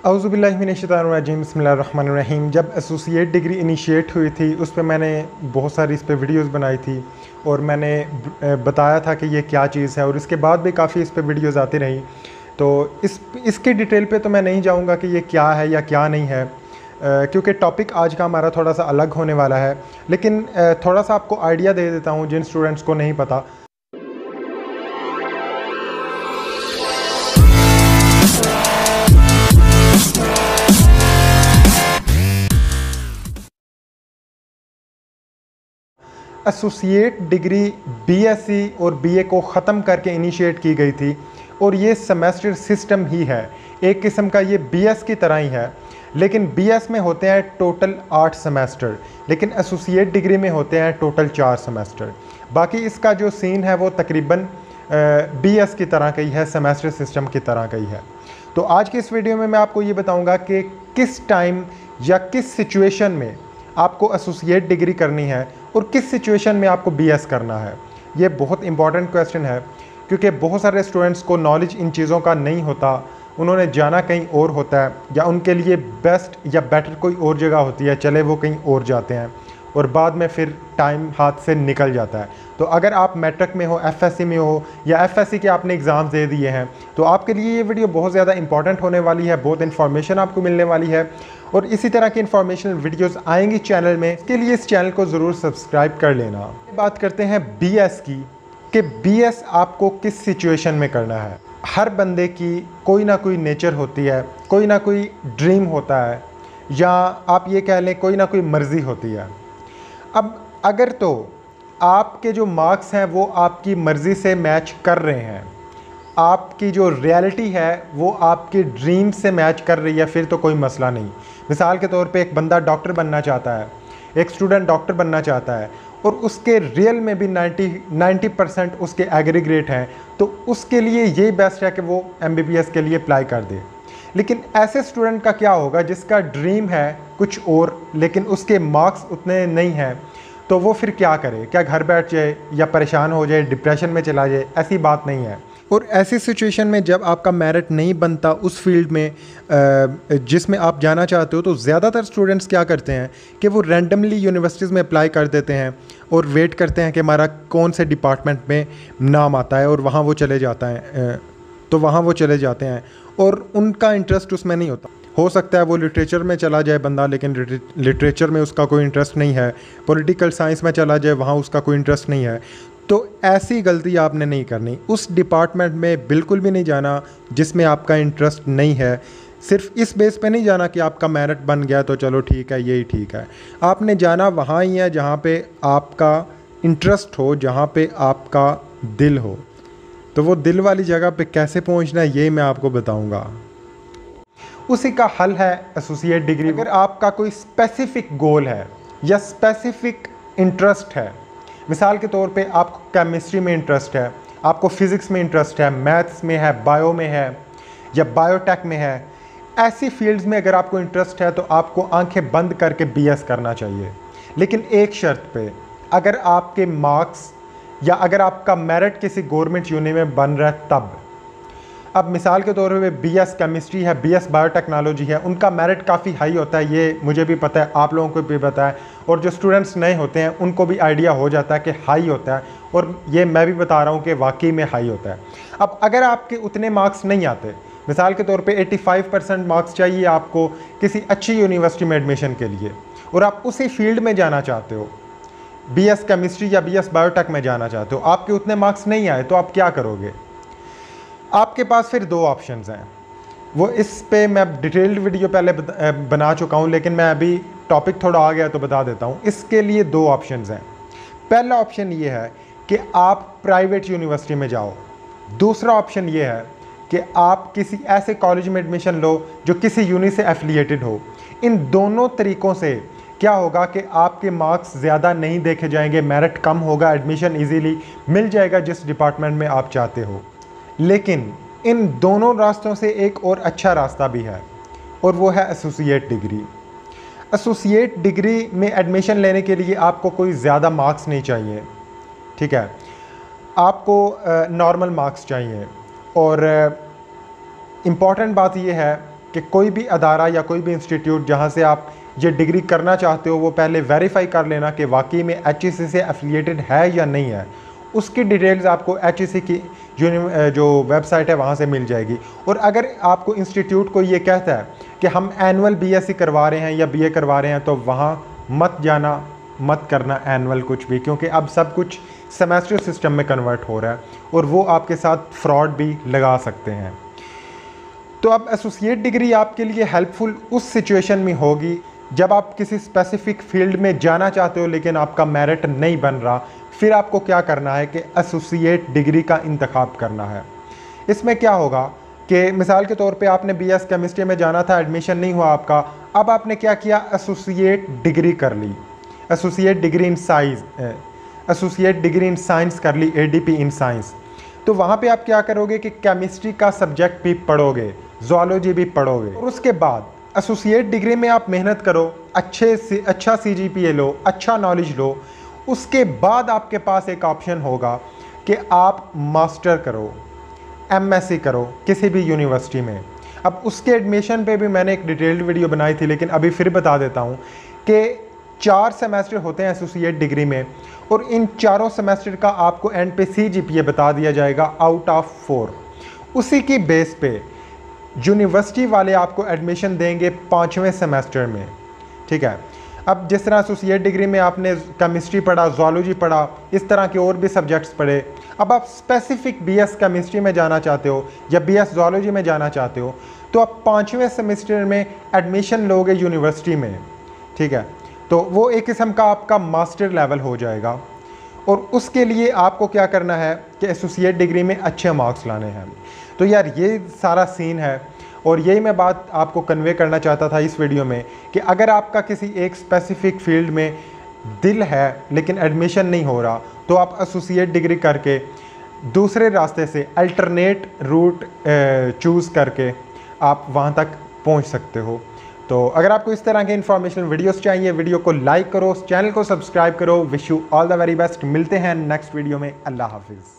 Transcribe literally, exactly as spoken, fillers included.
औज़ुबिल्लाहिमिनश्शैतानिर्रजीम बिस्मिल्लाहिर्रहमानिर्रहीम। जब associate degree initiate हुई थी उस पर मैंने बहुत सारी इस पर वीडियोज़ बनाई थी और मैंने बताया था कि ये क्या चीज़ है, और इसके बाद भी काफ़ी इस पर वीडियोज़ आती रही। तो इस इसके डिटेल पे तो मैं नहीं जाऊँगा कि ये क्या है या क्या नहीं है, क्योंकि टॉपिक आज का हमारा थोड़ा सा अलग होने वाला है। लेकिन थोड़ा सा आपको आइडिया दे देता हूँ जिन स्टूडेंट्स को नहीं पता। एसोसिएट डिग्री बीएससी और बीए को ख़त्म करके इनिशिएट की गई थी, और ये सेमेस्टर सिस्टम ही है, एक किस्म का ये बीएस की तरह ही है। लेकिन बीएस में होते हैं टोटल आठ सेमेस्टर, लेकिन एसोसिएट डिग्री में होते हैं टोटल चार सेमेस्टर। बाकी इसका जो सीन है वो तकरीबन बीएस की तरह का ही है, सेमेस्टर सिस्टम की तरह का ही है। तो आज की इस वीडियो में मैं आपको ये बताऊँगा कि किस टाइम या किस सिचुएशन में आपको एसोसिएट डिग्री करनी है और किस सिचुएशन में आपको बीएस करना है। ये बहुत इंपॉर्टेंट क्वेश्चन है, क्योंकि बहुत सारे स्टूडेंट्स को नॉलेज इन चीज़ों का नहीं होता, उन्होंने जाना कहीं और होता है, या उनके लिए बेस्ट या बेटर कोई और जगह होती है, चले वो कहीं और जाते हैं और बाद में फिर टाइम हाथ से निकल जाता है। तो अगर आप मैट्रिक में हो, एफएससी में हो, या एफएससी के आपने एग्ज़ाम दे दिए हैं, तो आपके लिए ये वीडियो बहुत ज़्यादा इंपॉर्टेंट होने वाली है, बहुत इन्फॉर्मेशन आपको मिलने वाली है, और इसी तरह की इन्फॉर्मेशनल वीडियोस आएंगी चैनल में। इसके लिए इस चैनल को ज़रूर सब्सक्राइब कर लेना। बात करते हैं बीएस की, कि बीएस आपको किस सिचुएशन में करना है। हर बंदे की कोई ना कोई नेचर होती है, कोई ना कोई ड्रीम होता है, या आप ये कह लें कोई ना कोई मर्ज़ी होती है। अब अगर तो आपके जो मार्क्स हैं वो आपकी मर्ज़ी से मैच कर रहे हैं, आपकी जो रियलिटी है वो आपकी ड्रीम से मैच कर रही है, फिर तो कोई मसला नहीं। मिसाल के तौर पे एक बंदा डॉक्टर बनना चाहता है, एक स्टूडेंट डॉक्टर बनना चाहता है, और उसके रियल में भी नब्बे परसेंट उसके एग्रीग्रेट हैं, तो उसके लिए ये बेस्ट है कि वो एमबीबीएस के लिए अप्लाई कर दे। लेकिन ऐसे स्टूडेंट का क्या होगा जिसका ड्रीम है कुछ और, लेकिन उसके मार्क्स उतने नहीं हैं, तो वो फिर क्या करे? क्या घर बैठ जाए या परेशान हो जाए, डिप्रेशन में चला जाए? ऐसी बात नहीं है। और ऐसी सिचुएशन में जब आपका मेरिट नहीं बनता उस फील्ड में जिसमें आप जाना चाहते हो, तो ज़्यादातर स्टूडेंट्स क्या करते हैं कि वो रैंडमली यूनिवर्सिटीज़ में अप्लाई कर देते हैं और वेट करते हैं कि हमारा कौन से डिपार्टमेंट में नाम आता है, और वहाँ वो चले जाता है तो वहाँ वो चले जाते हैं और उनका इंटरेस्ट उसमें नहीं होता। हो सकता है वो लिटरेचर में चला जाए बंदा, लेकिन लिटरेचर में उसका कोई इंटरेस्ट नहीं है। पॉलिटिकल साइंस में चला जाए, वहाँ उसका कोई इंटरेस्ट नहीं है। तो ऐसी गलती आपने नहीं करनी। उस डिपार्टमेंट में बिल्कुल भी नहीं जाना जिसमें आपका इंटरेस्ट नहीं है। सिर्फ इस बेस पे नहीं जाना कि आपका मेरिट बन गया तो चलो ठीक है, यही ठीक है। आपने जाना वहाँ ही है जहाँ पे आपका इंटरेस्ट हो, जहाँ पे आपका दिल हो। तो वो दिल वाली जगह पे कैसे पहुँचना है ये मैं आपको बताऊँगा। उसी का हल है एसोसिएट डिग्री। अगर आपका कोई स्पेसिफिक गोल है या स्पेसिफिक इंटरेस्ट है, मिसाल के तौर पे आपको केमिस्ट्री में इंटरेस्ट है, आपको फिज़िक्स में इंटरेस्ट है, मैथ्स में है, बायो में है, या बायोटेक में है, ऐसी फील्ड्स में अगर आपको इंटरेस्ट है तो आपको आंखें बंद करके बीएस करना चाहिए। लेकिन एक शर्त पे, अगर आपके मार्क्स या अगर आपका मेरिट किसी गवर्नमेंट यूनि में बन रहा है तब। अब मिसाल के तौर पे बीएस केमिस्ट्री है, बीएस बायोटेक्नोलॉजी है, उनका मेरिट काफ़ी हाई होता है, ये मुझे भी पता है, आप लोगों को भी पता है, और जो स्टूडेंट्स नए होते हैं उनको भी आइडिया हो जाता है कि हाई होता है, और ये मैं भी बता रहा हूँ कि वाकई में हाई होता है। अब अगर आपके उतने मार्क्स नहीं आते, मिसाल के तौर पे पचासी परसेंट मार्क्स चाहिए आपको किसी अच्छी यूनिवर्सिटी में एडमिशन के लिए, और आप उसी फील्ड में जाना चाहते हो, बीएस केमिस्ट्री या बीएस बायोटेक में जाना चाहते हो, आपके उतने मार्क्स नहीं आए, तो आप क्या करोगे? आपके पास फिर दो ऑप्शंस हैं। वो इस पे मैं डिटेल्ड वीडियो पहले बना चुका हूँ, लेकिन मैं अभी टॉपिक थोड़ा आ गया तो बता देता हूँ। इसके लिए दो ऑप्शंस हैं। पहला ऑप्शन ये है कि आप प्राइवेट यूनिवर्सिटी में जाओ। दूसरा ऑप्शन ये है कि आप किसी ऐसे कॉलेज में एडमिशन लो जो किसी यूनि से एफिलिएटेड हो। इन दोनों तरीक़ों से क्या होगा कि आपके मार्क्स ज़्यादा नहीं देखे जाएंगे, मेरिट कम होगा, एडमिशन ईजीली मिल जाएगा जिस डिपार्टमेंट में आप चाहते हो। लेकिन इन दोनों रास्तों से एक और अच्छा रास्ता भी है, और वो है एसोसिएट डिग्री। एसोसिएट डिग्री में एडमिशन लेने के लिए आपको कोई ज़्यादा मार्क्स नहीं चाहिए, ठीक है, आपको नॉर्मल मार्क्स चाहिए। और इम्पॉर्टेंट बात यह है कि कोई भी अदारा या कोई भी इंस्टीट्यूट जहाँ से आप ये डिग्री करना चाहते हो वो पहले वेरीफाई कर लेना कि वाकई में एच ई सी से एफिलिएटेड है या नहीं है। उसकी डिटेल्स आपको एच ई सी की जो वेबसाइट है वहाँ से मिल जाएगी। और अगर आपको इंस्टीट्यूट को ये कहता है कि हम एनुअल बी एस सी करवा रहे हैं या बी ए करवा रहे हैं, तो वहाँ मत जाना, मत करना एनुअल कुछ भी, क्योंकि अब सब कुछ सेमेस्टर सिस्टम में कन्वर्ट हो रहा है और वो आपके साथ फ्रॉड भी लगा सकते हैं। तो अब एसोसिएट डिग्री आपके लिए हेल्पफुल उस सिचुएशन में होगी जब आप किसी स्पेसिफिक फील्ड में जाना चाहते हो लेकिन आपका मेरिट नहीं बन रहा। फिर आपको क्या करना है कि एसोसिएट डिग्री का इंतखाब करना है। इसमें क्या होगा कि मिसाल के तौर पे आपने बी एस केमिस्ट्री में जाना था, एडमिशन नहीं हुआ आपका, अब आपने क्या किया, एसोसिएट डिग्री कर ली, associate degree in science, associate degree in science कर ली, A D P in science. तो वहाँ पे आप क्या करोगे कि केमिस्ट्री का सब्जेक्ट भी पढ़ोगे, ज़ूलॉजी भी पढ़ोगे, और उसके बाद एसोसिएट डिग्री में आप मेहनत करो, अच्छे से अच्छा सी जी पी ए लो, अच्छा नॉलेज लो। उसके बाद आपके पास एक ऑप्शन होगा कि आप मास्टर करो, एम एस सी करो किसी भी यूनिवर्सिटी में। अब उसके एडमिशन पे भी मैंने एक डिटेल्ड वीडियो बनाई थी, लेकिन अभी फिर बता देता हूँ कि चार सेमेस्टर होते हैं एसोसिएट डिग्री में, और इन चारों सेमेस्टर का आपको एंड पे सी जी पी ए बता दिया जाएगा आउट ऑफ फोर। उसी की बेस पे यूनिवर्सिटी वाले आपको एडमिशन देंगे पाँचवें सेमेस्टर में, ठीक है। अब जिस तरह एसोसिएट डिग्री में आपने केमिस्ट्री पढ़ा, ज़ूलॉजी पढ़ा, इस तरह के और भी सब्जेक्ट्स पढ़े। अब आप स्पेसिफिक बी एस केमिस्ट्री में जाना चाहते हो या बी एस ज़ूलॉजी में जाना चाहते हो, तो आप पाँचवें सेमेस्टर में एडमिशन लोगे यूनिवर्सिटी में, ठीक है। तो वो एक किस्म का आपका मास्टर लेवल हो जाएगा। और उसके लिए आपको क्या करना है कि एसोसिएट डिग्री में अच्छे मार्क्स लाने हैं। तो यार ये सारा सीन है, और यही मैं बात आपको कन्वे करना चाहता था इस वीडियो में कि अगर आपका किसी एक स्पेसिफिक फील्ड में दिल है लेकिन एडमिशन नहीं हो रहा, तो आप एसोसिएट डिग्री करके दूसरे रास्ते से अल्टरनेट रूट चूज़ करके आप वहाँ तक पहुँच सकते हो। तो अगर आपको इस तरह के इन्फॉर्मेशनल वीडियोस चाहिए, वीडियो को लाइक करो, चैनल को सब्सक्राइब करो। Wish you all the very best. मिलते हैं नेक्स्ट वीडियो में। अल्लाह हाफिज़।